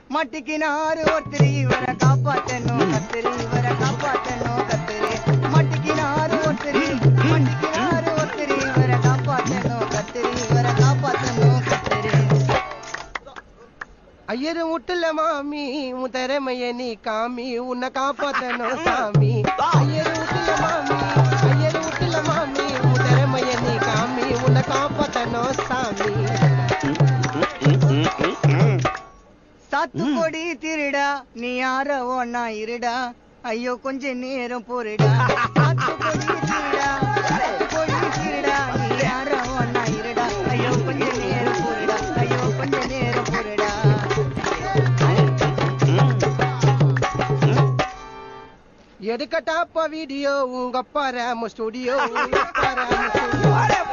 மட்டிக்கினாரு ஒருத்தர் இவரை காப்பாத்தணும் கத்திரி இவரை காப்பாத்தணும் கத்திரி மட்டிக்கினாரு ஒருத்தர் இவரை காப்பாத்தணும் கத்திரி இவரை காப்பாத்தணும் கத்திரி ஐயரு முட்டுல மாமி உன் திறமைய நீ காமி உன்னை காப்பாத்தணும் சாமி ஐயரு முட்டுல மாமி உன் திறமைய நீ காமி உன்னை காப்பாத்தணும் சாமி சாத்துக்கொடி திருடா நீ யார ஒன்னா இருடா ஐயோ கொஞ்ச நேரம் பொருடா சாத்துக்கொடி திருடா நீ யார ஒன்னா இருடா ஐயோ கொஞ்ச நேரம் பொருடா ஐயோ கொஞ்ச நேரம் பொருடா எடுக்கட்டாப்பா வீடியோ உங்க அப்பா ரேம ஸ்டுடியோ